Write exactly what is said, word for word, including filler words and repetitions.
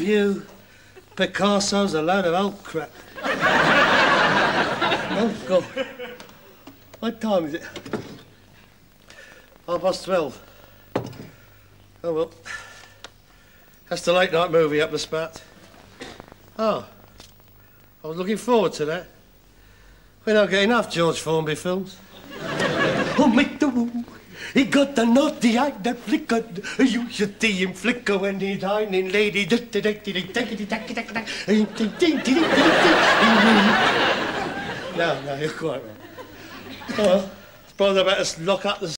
You, Picasso's a load of old crap. Oh, God. What time is it? Half past twelve. Oh, well. That's the late night movie up the spat. Oh. I was looking forward to that. We don't get enough George Formby films. Oh, make the woo. He got the naughty eye that flickered. You should see him flicker when he's dining, lady. No, no, you're quite right. Oh, well, I suppose I better lock up the